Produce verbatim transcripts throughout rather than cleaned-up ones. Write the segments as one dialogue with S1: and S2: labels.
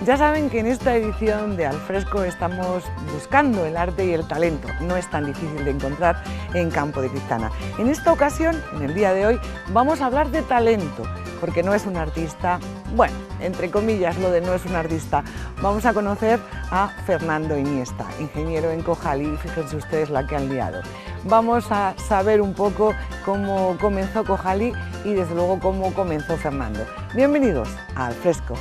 S1: Ya saben que en esta edición de Al Fresco estamos buscando el arte y el talento. No es tan difícil de encontrar en Campo de Criptana. En esta ocasión, en el día de hoy, vamos a hablar de talento, porque no es un artista, bueno, entre comillas lo de no es un artista. Vamos a conocer a Fernando Iniesta, ingeniero en Cojali, fíjense ustedes la que han liado. Vamos a saber un poco cómo comenzó Cojali y desde luego cómo comenzó Fernando. Bienvenidos a Al Fresco.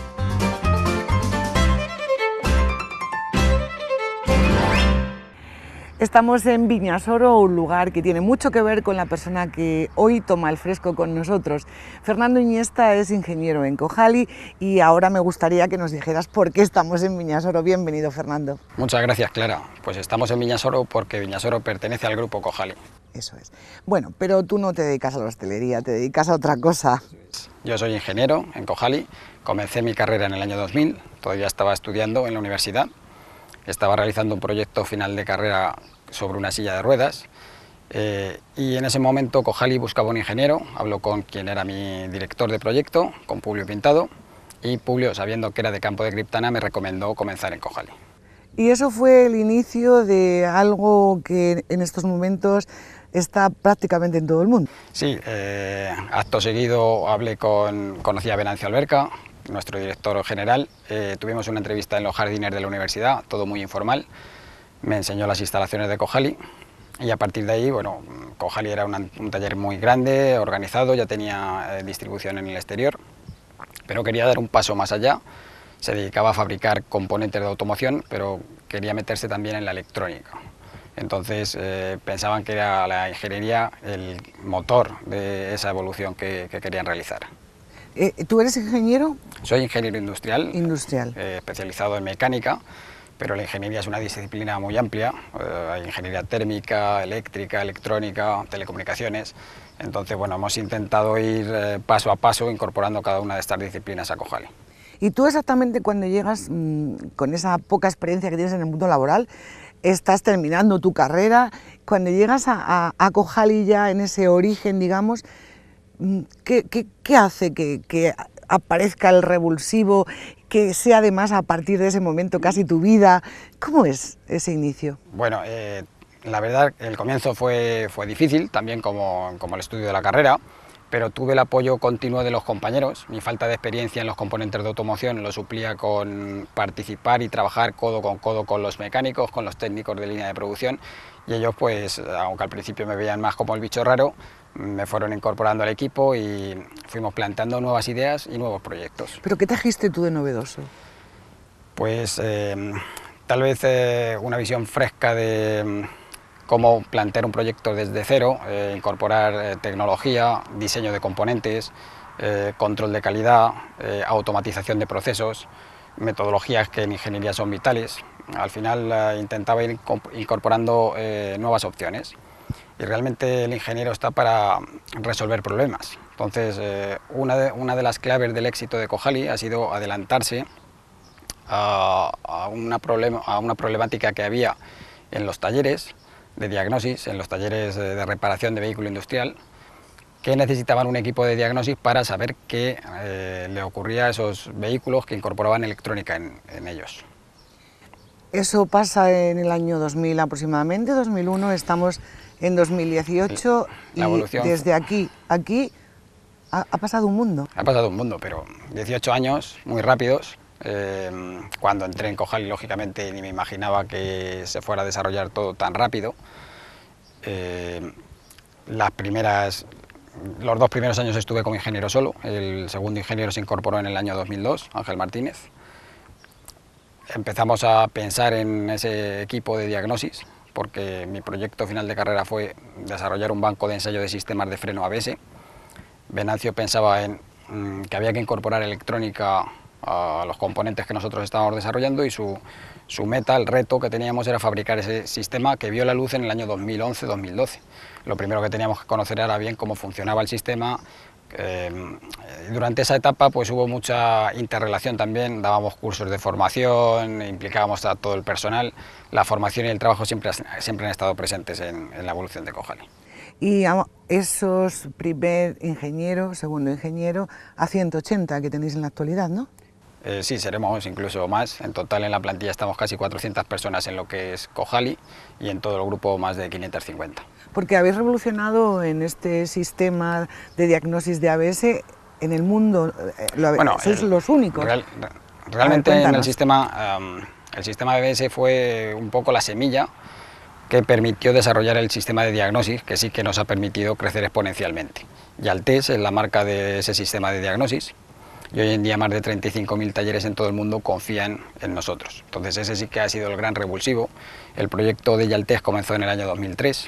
S1: Estamos en Viñasoro, un lugar que tiene mucho que ver con la persona que hoy toma el fresco con nosotros. Fernando Iniesta es ingeniero en Cojali y ahora me gustaría que nos dijeras por qué estamos en Viñasoro. Bienvenido, Fernando.
S2: Muchas gracias, Clara. Pues estamos en Viñasoro porque Viñasoro pertenece al grupo Cojali.
S1: Eso es. Bueno, pero tú no te dedicas a la hostelería, te dedicas a otra cosa.
S2: Yo soy ingeniero en Cojali, comencé mi carrera en el año dos mil, todavía estaba estudiando en la universidad. Estaba realizando un proyecto final de carrera sobre una silla de ruedas eh, y en ese momento Cojali buscaba un ingeniero. Habló con quien era mi director de proyecto, con Publio Pintado, y Publio, sabiendo que era de Campo de Criptana, me recomendó comenzar en Cojali.
S1: Y eso fue el inicio de algo que en estos momentos está prácticamente en todo el mundo.
S2: Sí, eh, acto seguido hablé con, conocí a Venancio Alberca, nuestro director general. Eh, tuvimos una entrevista en los jardines de la universidad, todo muy informal. Me enseñó las instalaciones de Cojali y a partir de ahí, bueno, Cojali era una, un taller muy grande, organizado, ya tenía eh, distribución en el exterior, pero quería dar un paso más allá. Se dedicaba a fabricar componentes de automoción, pero quería meterse también en la electrónica. Entonces eh, pensaban que era la ingeniería el motor de esa evolución que, que querían realizar.
S1: Eh, ¿Tú eres ingeniero?
S2: Soy ingeniero industrial,
S1: Industrial.
S2: Eh, especializado en mecánica, pero la ingeniería es una disciplina muy amplia. Eh, hay ingeniería térmica, eléctrica, electrónica, telecomunicaciones. Entonces, bueno, hemos intentado ir eh, paso a paso incorporando cada una de estas disciplinas a Cojali.
S1: Y tú exactamente cuando llegas mmm, con esa poca experiencia que tienes en el mundo laboral, estás terminando tu carrera, cuando llegas a, a, a Cojali ya en ese origen, digamos, ¿Qué, qué, qué hace que, que aparezca el revulsivo, que sea además a partir de ese momento casi tu vida? ¿Cómo es ese inicio?
S2: Bueno, eh, la verdad el comienzo fue, fue difícil, también como, como el estudio de la carrera, pero tuve el apoyo continuo de los compañeros. Mi falta de experiencia en los componentes de automoción lo suplía con participar y trabajar codo con codo con los mecánicos, con los técnicos de línea de producción, y ellos, pues, aunque al principio me veían más como el bicho raro, me fueron incorporando al equipo y fuimos planteando nuevas ideas y nuevos proyectos.
S1: ¿Pero qué trajiste tú de novedoso?
S2: Pues eh, tal vez eh, una visión fresca de cómo plantear un proyecto desde cero, eh, incorporar eh, tecnología, diseño de componentes, eh, control de calidad, eh, automatización de procesos, metodologías que en ingeniería son vitales. Al final eh, intentaba ir incorporando eh, nuevas opciones. Y realmente el ingeniero está para resolver problemas. Entonces, eh, una, de, una de las claves del éxito de Cojali ha sido adelantarse a, a, una problema, a una problemática que había en los talleres de diagnosis, en los talleres de, de reparación de vehículo industrial, que necesitaban un equipo de diagnosis para saber qué eh, le ocurría a esos vehículos que incorporaban electrónica en, en ellos.
S1: Eso pasa en el año dos mil aproximadamente, dos mil uno, estamos en dos mil dieciocho
S2: la evolución,
S1: y desde aquí, aquí ha, ha pasado un mundo.
S2: Ha pasado un mundo, pero dieciocho años muy rápidos. Eh, cuando entré en Cojali, lógicamente, ni me imaginaba que se fuera a desarrollar todo tan rápido. Eh, las primeras, los dos primeros años estuve como ingeniero solo, el segundo ingeniero se incorporó en el año dos mil dos, Ángel Martínez. Empezamos a pensar en ese equipo de diagnosis, porque mi proyecto final de carrera fue desarrollar un banco de ensayo de sistemas de freno A B S. Venancio pensaba en mmm, que había que incorporar electrónica a los componentes que nosotros estábamos desarrollando y su, su meta, el reto que teníamos era fabricar ese sistema que vio la luz en el año dos mil once dos mil doce. Lo primero que teníamos que conocer era bien cómo funcionaba el sistema. Eh, durante esa etapa pues hubo mucha interrelación también, dábamos cursos de formación, implicábamos a todo el personal. La formación y el trabajo siempre, siempre han estado presentes en, en la evolución de Cojali.
S1: Y esos primer ingeniero, segundo ingeniero, a ciento ochenta que tenéis en la actualidad, ¿no?
S2: Eh, sí, seremos incluso más. En total en la plantilla estamos casi cuatrocientas personas en lo que es Cojali y en todo el grupo más de quinientas cincuenta.
S1: Porque habéis revolucionado en este sistema de diagnosis de A B S en el mundo, eh, lo,
S2: bueno,
S1: sois
S2: el,
S1: los únicos.
S2: Real, realmente
S1: ver,
S2: en el sistema, um, el sistema A B S fue un poco la semilla que permitió desarrollar el sistema de diagnosis, que sí que nos ha permitido crecer exponencialmente. Yaltés es la marca de ese sistema de diagnosis y hoy en día más de treinta y cinco mil talleres en todo el mundo confían en nosotros. Entonces ese sí que ha sido el gran revulsivo. El proyecto de Yaltés comenzó en el año dos mil tres.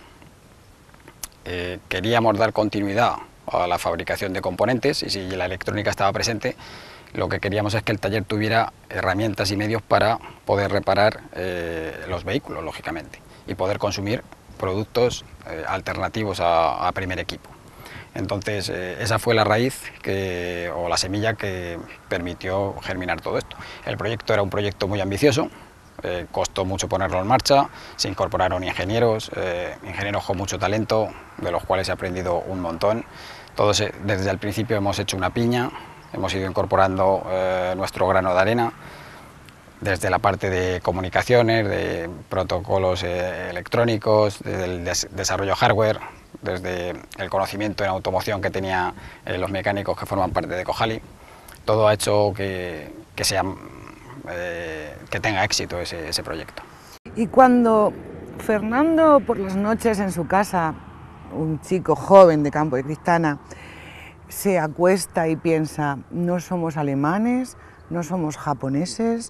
S2: Eh, queríamos dar continuidad a la fabricación de componentes y si la electrónica estaba presente, lo que queríamos es que el taller tuviera herramientas y medios para poder reparar eh, los vehículos, lógicamente, y poder consumir productos eh, alternativos a, a primer equipo. Entonces eh, esa fue la raíz que, o la semilla que permitió germinar todo esto. El proyecto era un proyecto muy ambicioso, eh, costó mucho ponerlo en marcha, se incorporaron ingenieros, eh, ingenieros con mucho talento, de los cuales he aprendido un montón. Todos eh, desde el principio hemos hecho una piña, hemos ido incorporando eh, nuestro grano de arena, desde la parte de comunicaciones, de protocolos eh, electrónicos, desde el des desarrollo hardware, desde el conocimiento en automoción que tenían eh, los mecánicos que forman parte de Cojali. Todo ha hecho que, que, sea, eh, que tenga éxito ese, ese proyecto.
S1: Y cuando Fernando por las noches en su casa, un chico joven de Campo de Cristana, se acuesta y piensa, no somos alemanes, no somos japoneses,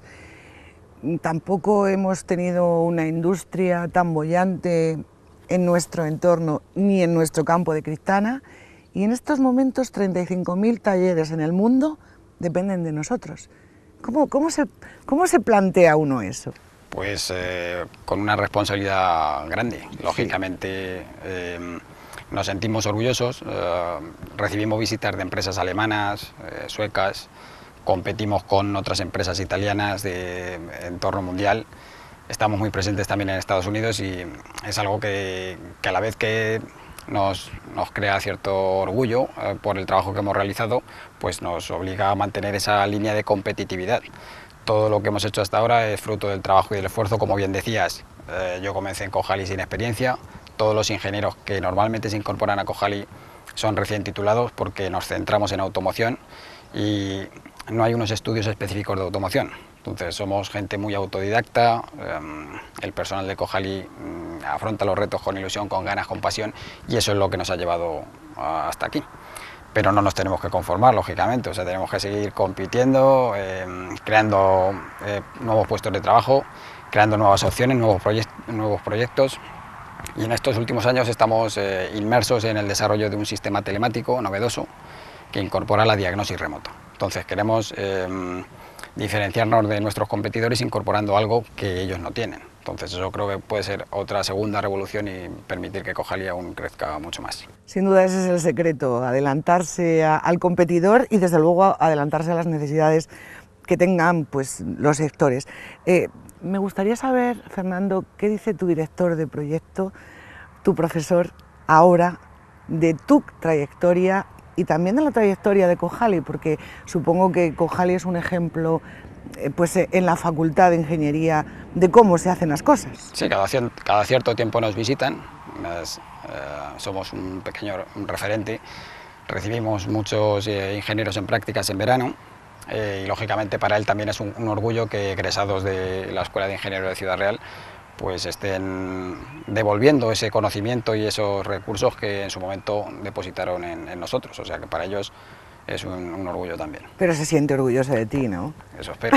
S1: tampoco hemos tenido una industria tan boyante en nuestro entorno ni en nuestro Campo de Cristana, y en estos momentos treinta y cinco mil talleres en el mundo dependen de nosotros. ¿Cómo, cómo, se, cómo se plantea uno eso?
S2: Pues eh, con una responsabilidad grande, lógicamente. Sí. Eh, nos sentimos orgullosos, eh, recibimos visitas de empresas alemanas, eh, suecas, competimos con otras empresas italianas de entorno mundial, estamos muy presentes también en Estados Unidos y es algo que, que a la vez que nos, nos crea cierto orgullo eh, por el trabajo que hemos realizado, pues nos obliga a mantener esa línea de competitividad. Todo lo que hemos hecho hasta ahora es fruto del trabajo y del esfuerzo, como bien decías. Eh, yo comencé en Cojali sin experiencia, todos los ingenieros que normalmente se incorporan a Cojali son recién titulados porque nos centramos en automoción y no hay unos estudios específicos de automoción. Entonces somos gente muy autodidacta, eh, el personal de Cojali eh, afronta los retos con ilusión, con ganas, con pasión y eso es lo que nos ha llevado hasta aquí. Pero no nos tenemos que conformar, lógicamente, o sea, tenemos que seguir compitiendo, eh, creando eh, nuevos puestos de trabajo, creando nuevas opciones, nuevos, proyect nuevos proyectos. Y en estos últimos años estamos eh, inmersos en el desarrollo de un sistema telemático novedoso que incorpora la diagnosis remota. Entonces queremos eh, diferenciarnos de nuestros competidores incorporando algo que ellos no tienen. Entonces eso creo que puede ser otra segunda revolución y permitir que Cojali aún crezca mucho más.
S1: Sin duda ese es el secreto, adelantarse a, al competidor y desde luego adelantarse a las necesidades que tengan pues, los sectores. Eh, me gustaría saber, Fernando, qué dice tu director de proyecto, tu profesor, ahora de tu trayectoria y también de la trayectoria de Cojali, porque supongo que Cojali es un ejemplo eh, pues, en la Facultad de Ingeniería de cómo se hacen las cosas.
S2: Sí, cada, cada cierto tiempo nos visitan, es, eh, somos un pequeño un referente, recibimos muchos eh, ingenieros en prácticas en verano. Eh, y lógicamente para él también es un, un orgullo que egresados de la Escuela de Ingenieros de Ciudad Real pues estén devolviendo ese conocimiento y esos recursos que en su momento depositaron en, en nosotros, o sea que para ellos es un, un orgullo también.
S1: Pero se siente orgulloso de ti, ¿no?
S2: Eso espero.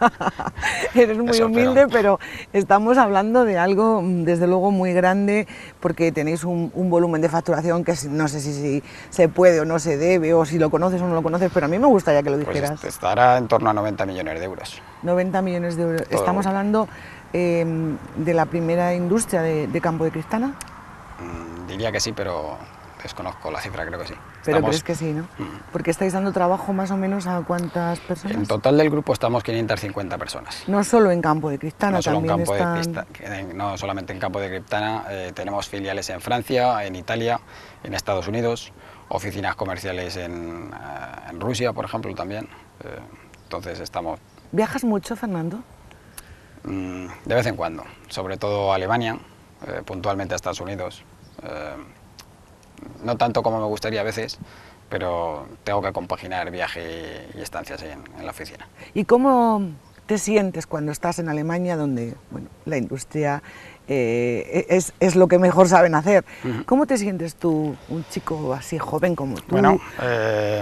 S1: Eres muy
S2: Eso
S1: humilde,
S2: espero.
S1: Pero estamos hablando de algo desde luego muy grande porque tenéis un, un volumen de facturación que no sé si, si se puede o no se debe, o si lo conoces o no lo conoces, pero a mí me gustaría que lo dijeras.
S2: Pues estará en torno a noventa millones de euros.
S1: noventa millones de euros.
S2: Todo.
S1: Estamos hablando eh, de la primera industria de, de Campo de Cristana.
S2: Mm, diría que sí, pero desconozco la cifra, creo que sí.
S1: Pero Estamos... crees que sí, ¿no? Mm. Porque estáis dando trabajo más o menos a cuántas personas.
S2: En total del grupo estamos quinientas cincuenta personas.
S1: No solo en Campo de Cristana,
S2: no solo
S1: también
S2: en Campo
S1: están...
S2: de Cristana, no solamente en Campo de Cristana, eh, tenemos filiales en Francia, en Italia, en Estados Unidos, oficinas comerciales en, eh, en Rusia, por ejemplo, también. Eh, Entonces estamos...
S1: ¿Viajas mucho, Fernando?
S2: Mm, de vez en cuando, sobre todo a Alemania, eh, puntualmente a Estados Unidos. Eh, no tanto como me gustaría a veces, pero tengo que compaginar viaje y estancias en, en la oficina.
S1: ¿Y cómo te sientes cuando estás en Alemania, donde bueno, la industria eh, es, es lo que mejor saben hacer? Uh-huh. ¿Cómo te sientes tú, un chico así joven como tú?
S2: Bueno, eh,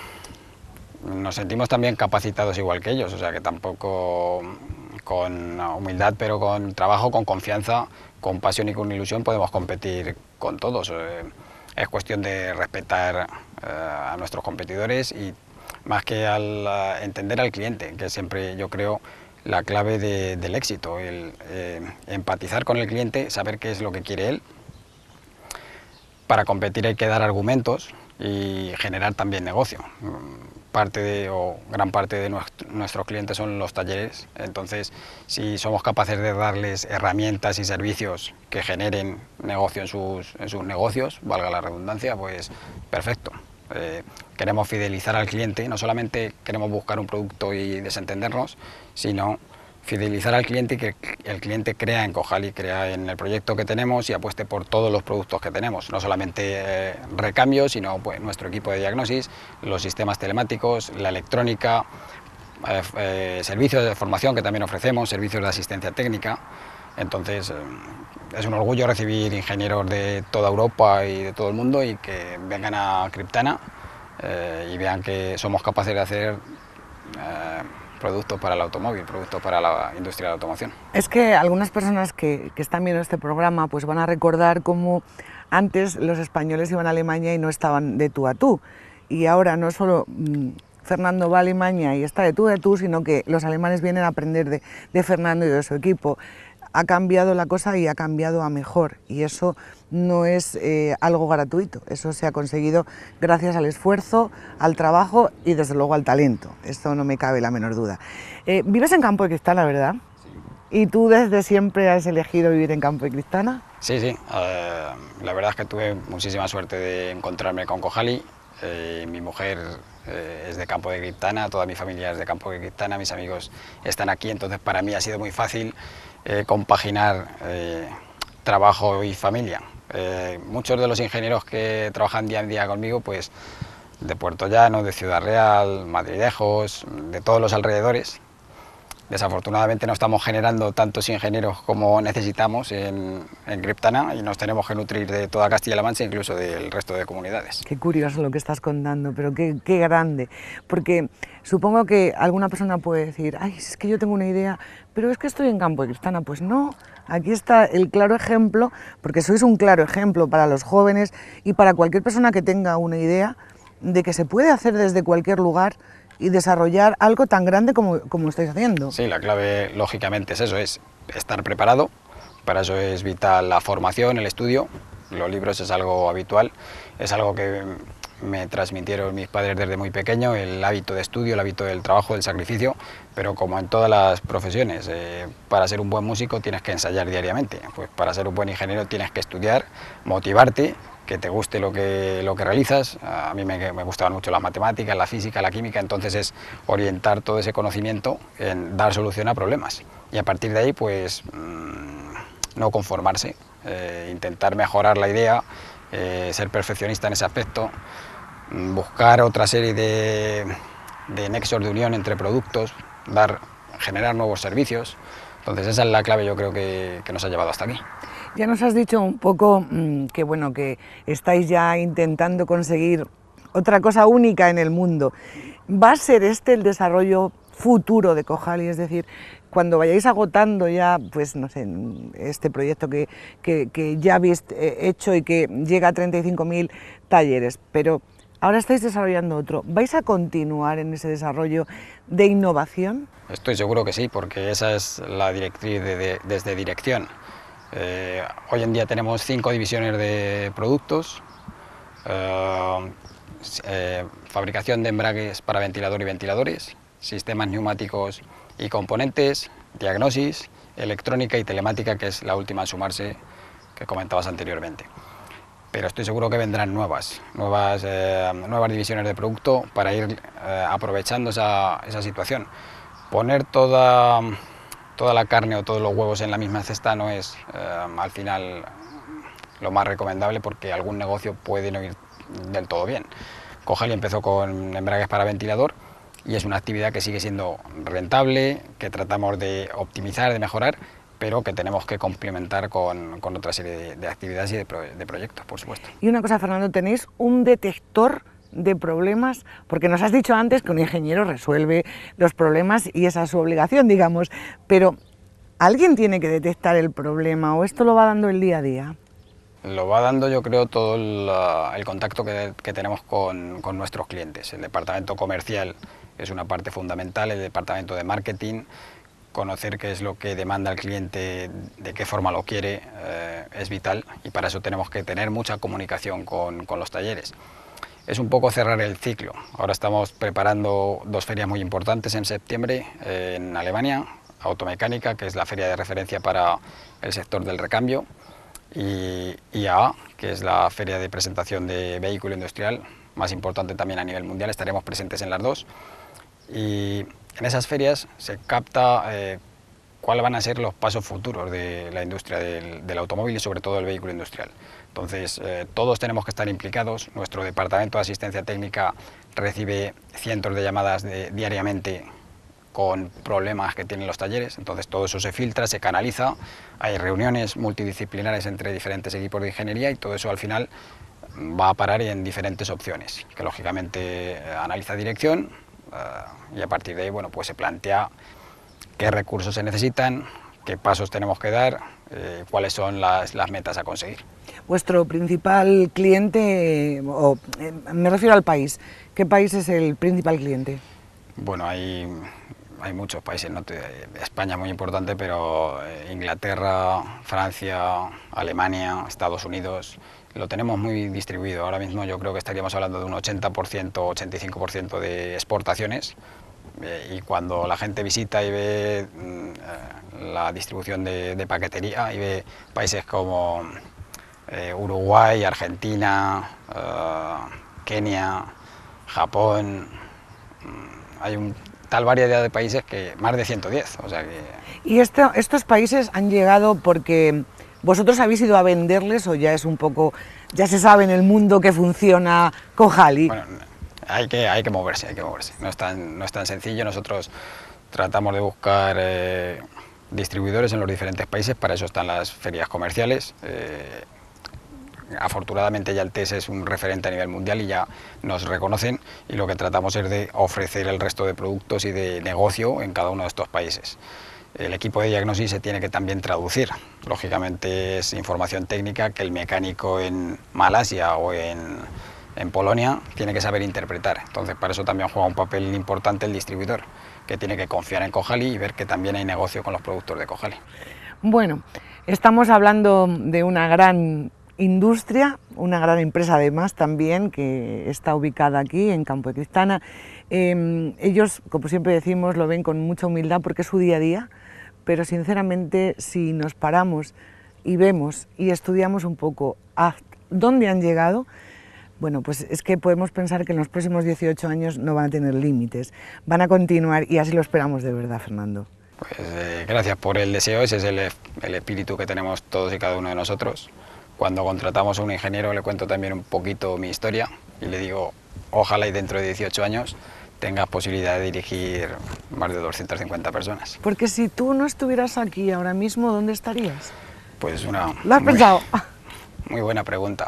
S2: nos sentimos también capacitados igual que ellos, o sea que tampoco con humildad, pero con trabajo, con confianza, con pasión y con ilusión podemos competir con todos. Eh, es cuestión de respetar eh, a nuestros competidores y más que al uh, entender al cliente, que es siempre, yo creo, la clave de, del éxito, el eh, empatizar con el cliente, saber qué es lo que quiere él. Para competir hay que dar argumentos y generar también negocio. Parte de, o gran parte de nuestro, nuestros clientes son los talleres, entonces si somos capaces de darles herramientas y servicios que generen negocio en sus, en sus negocios, valga la redundancia, pues perfecto. Eh, queremos fidelizar al cliente, no solamente queremos buscar un producto y desentendernos, sino fidelizar al cliente y que el cliente crea en Cojali, crea en el proyecto que tenemos y apueste por todos los productos que tenemos, no solamente eh, recambios, sino pues, nuestro equipo de diagnosis, los sistemas telemáticos, la electrónica, eh, eh, servicios de formación que también ofrecemos, servicios de asistencia técnica. Entonces eh, es un orgullo recibir ingenieros de toda Europa y de todo el mundo y que vengan a Cryptana eh, y vean que somos capaces de hacer eh, productos para el automóvil, productos para la industria de la automoción.
S1: Es que algunas personas que, que están viendo este programa pues van a recordar cómo antes los españoles iban a Alemania y no estaban de tú a tú, y ahora no solo mmm, Fernando va a Alemania y está de tú a tú, sino que los alemanes vienen a aprender de, de Fernando y de su equipo. Ha cambiado la cosa y ha cambiado a mejor, y eso no es eh, algo gratuito, eso se ha conseguido gracias al esfuerzo, al trabajo y desde luego al talento, esto no me cabe la menor duda. Eh, ¿Vives en Campo de Criptana, verdad? Sí. ¿Y tú desde siempre has elegido vivir en Campo de Criptana?
S2: Sí, sí, eh, la verdad es que tuve muchísima suerte de encontrarme con Cojali. Eh, mi mujer eh, es de Campo de Criptana, toda mi familia es de Campo de Criptana, mis amigos están aquí, entonces para mí ha sido muy fácil eh, compaginar eh, trabajo y familia. Eh, muchos de los ingenieros que trabajan día a día conmigo, pues de Puerto Llano, de Ciudad Real, Madridejos, de todos los alrededores. Desafortunadamente no estamos generando tantos ingenieros como necesitamos en, en Criptana y nos tenemos que nutrir de toda Castilla-La Mancha, incluso del resto de comunidades.
S1: Qué curioso lo que estás contando, pero qué, qué grande, porque supongo que alguna persona puede decir, ay, es que yo tengo una idea, pero es que estoy en Campo de Criptana. Pues no, aquí está el claro ejemplo, porque sois un claro ejemplo para los jóvenes y para cualquier persona que tenga una idea de que se puede hacer desde cualquier lugar y desarrollar algo tan grande como, como estáis haciendo.
S2: Sí, la clave lógicamente es eso, es estar preparado, para eso es vital la formación, el estudio, los libros es algo habitual, es algo que me transmitieron mis padres desde muy pequeño, el hábito de estudio, el hábito del trabajo, del sacrificio, pero como en todas las profesiones, eh, para ser un buen músico tienes que ensayar diariamente, pues para ser un buen ingeniero tienes que estudiar, motivarte, que te guste lo que, lo que realizas. A mí me, me gustaban mucho las matemáticas, la física, la química, entonces es orientar todo ese conocimiento en dar solución a problemas y a partir de ahí pues mmm, no conformarse, eh, intentar mejorar la idea, eh, ser perfeccionista en ese aspecto, mmm, buscar otra serie de, de nexos de unión entre productos, dar, generar nuevos servicios. Entonces esa es la clave, yo creo, que, que nos ha llevado hasta aquí.
S1: Ya nos has dicho un poco mmm, que, bueno, que estáis ya intentando conseguir otra cosa única en el mundo. ¿Va a ser este el desarrollo futuro de Cojali? Es decir, cuando vayáis agotando ya, pues no sé, este proyecto que, que, que ya habéis hecho y que llega a treinta y cinco mil talleres, pero ahora estáis desarrollando otro, ¿vais a continuar en ese desarrollo de innovación?
S2: Estoy seguro que sí, porque esa es la directriz de, de, desde dirección. Eh, hoy en día tenemos cinco divisiones de productos, eh, eh, fabricación de embragues para ventilador y ventiladores, sistemas neumáticos y componentes, diagnosis, electrónica y telemática, que es la última en sumarse que comentabas anteriormente. pero estoy seguro que vendrán nuevas, nuevas, eh, nuevas divisiones de producto para ir eh, aprovechando esa, esa situación. Poner toda, toda la carne o todos los huevos en la misma cesta no es eh, al final lo más recomendable, porque algún negocio puede no ir del todo bien. Cojali empezó con embragues para ventilador y es una actividad que sigue siendo rentable, que tratamos de optimizar, de mejorar, pero que tenemos que complementar con, con otra serie de, de actividades y de, pro, de proyectos, por supuesto.
S1: Y una cosa, Fernando, tenéis un detector de problemas, porque nos has dicho antes que un ingeniero resuelve los problemas y esa es su obligación, digamos, pero ¿alguien tiene que detectar el problema o esto lo va dando el día a día?
S2: Lo va dando, yo creo, todo el, el contacto que, que tenemos con, con nuestros clientes. El departamento comercial es una parte fundamental, el departamento de marketing, conocer qué es lo que demanda el cliente, de qué forma lo quiere, eh, es vital, y para eso tenemos que tener mucha comunicación con, con los talleres. Es un poco cerrar el ciclo. Ahora estamos preparando dos ferias muy importantes en septiembre eh, en Alemania, Automecánica, que es la feria de referencia para el sector del recambio, y I A A, que es la feria de presentación de vehículo industrial, más importante también a nivel mundial. Estaremos presentes en las dos, y en esas ferias se capta eh, cuáles van a ser los pasos futuros de la industria del, del automóvil y sobre todo del vehículo industrial. Entonces, eh, todos tenemos que estar implicados. Nuestro departamento de asistencia técnica recibe cientos de llamadas de, diariamente con problemas que tienen los talleres, entonces todo eso se filtra, se canaliza, hay reuniones multidisciplinares entre diferentes equipos de ingeniería y todo eso al final va a parar en diferentes opciones, que lógicamente eh, analiza dirección uh, y a partir de ahí, bueno, pues se plantea qué recursos se necesitan, qué pasos tenemos que dar, eh, cuáles son las, las metas a conseguir.
S1: Vuestro principal cliente, o eh, me refiero al país, ¿qué país es el principal cliente?
S2: Bueno, hay, hay muchos países, ¿no? España es muy importante, pero Inglaterra, Francia, Alemania, Estados Unidos, lo tenemos muy distribuido. Ahora mismo yo creo que estaríamos hablando de un ochenta por ciento, ochenta y cinco por ciento de exportaciones, eh, y cuando la gente visita y ve eh, la distribución de, de paquetería y ve países como eh, Uruguay, Argentina, eh, Kenia, Japón, hay un tal variedad de países que más de ciento diez, o sea que...
S1: ¿Y esto, estos países han llegado porque vosotros habéis ido a venderles o ya es un poco, ya se sabe en el mundo que funciona Cojali?
S2: Bueno, hay que, hay que moverse, hay que moverse, no es tan, no es tan sencillo. Nosotros tratamos de buscar eh, distribuidores en los diferentes países, para eso están las ferias comerciales. Eh, Afortunadamente ya el T E S es un referente a nivel mundial y ya nos reconocen, y lo que tratamos es de ofrecer el resto de productos y de negocio en cada uno de estos países. El equipo de diagnosis se tiene que también traducir, lógicamente es información técnica que el mecánico en Malasia o en, en Polonia tiene que saber interpretar, entonces para eso también juega un papel importante el distribuidor, que tiene que confiar en Cojali y ver que también hay negocio con los productos de Cojali.
S1: Bueno, estamos hablando de una gran industria, una gran empresa además también que está ubicada aquí en Campo de Cristana. Eh, ellos, como siempre decimos, lo ven con mucha humildad porque es su día a día, pero sinceramente si nos paramos y vemos y estudiamos un poco a dónde han llegado, bueno, pues es que podemos pensar que en los próximos dieciocho años no van a tener límites, van a continuar, y así lo esperamos de verdad, Fernando.
S2: Pues eh, gracias por el deseo, ese es el, el espíritu que tenemos todos y cada uno de nosotros. Cuando contratamos a un ingeniero le cuento también un poquito mi historia y le digo, ojalá y dentro de dieciocho años tengas posibilidad de dirigir más de doscientas cincuenta personas.
S1: Porque si tú no estuvieras aquí ahora mismo, ¿dónde estarías?
S2: Pues una...
S1: ¿Lo has
S2: muy,
S1: pensado?
S2: Muy buena pregunta.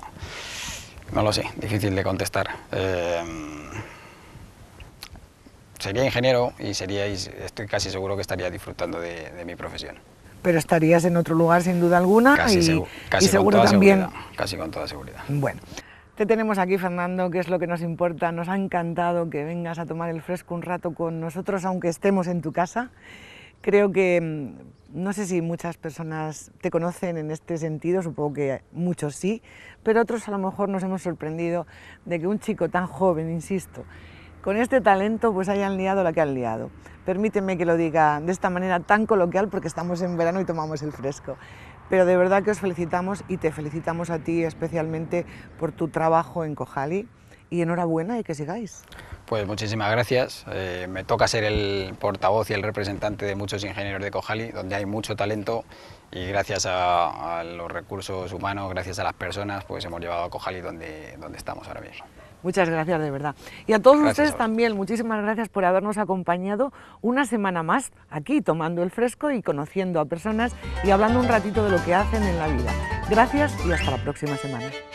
S2: No lo sé, difícil de contestar. Eh, sería ingeniero y seríais, estoy casi seguro que estaría disfrutando de, de mi profesión.
S1: Pero estarías en otro lugar sin duda alguna,
S2: casi
S1: y,
S2: segu casi
S1: y seguro
S2: con toda
S1: también...
S2: Seguridad, casi con toda seguridad.
S1: Bueno, te tenemos aquí, Fernando, que es lo que nos importa. Nos ha encantado que vengas a tomar el fresco un rato con nosotros, aunque estemos en tu casa. Creo que, no sé si muchas personas te conocen en este sentido, supongo que muchos sí, pero otros a lo mejor nos hemos sorprendido de que un chico tan joven, insisto, con este talento, pues hayan liado la que han liado. Permíteme que lo diga de esta manera tan coloquial porque estamos en verano y tomamos el fresco. pero de verdad que os felicitamos y te felicitamos a ti especialmente por tu trabajo en Cojali y enhorabuena y que sigáis.
S2: Pues muchísimas gracias. Eh, me toca ser el portavoz y el representante de muchos ingenieros de Cojali, donde hay mucho talento y gracias a, a los recursos humanos, gracias a las personas, pues hemos llevado a Cojali donde, donde estamos ahora mismo.
S1: Muchas gracias, de verdad. Y a todos
S2: Gracias
S1: ustedes
S2: a
S1: también, muchísimas gracias por habernos acompañado una semana más aquí, tomando el fresco y conociendo a personas y hablando un ratito de lo que hacen en la vida. Gracias y hasta la próxima semana.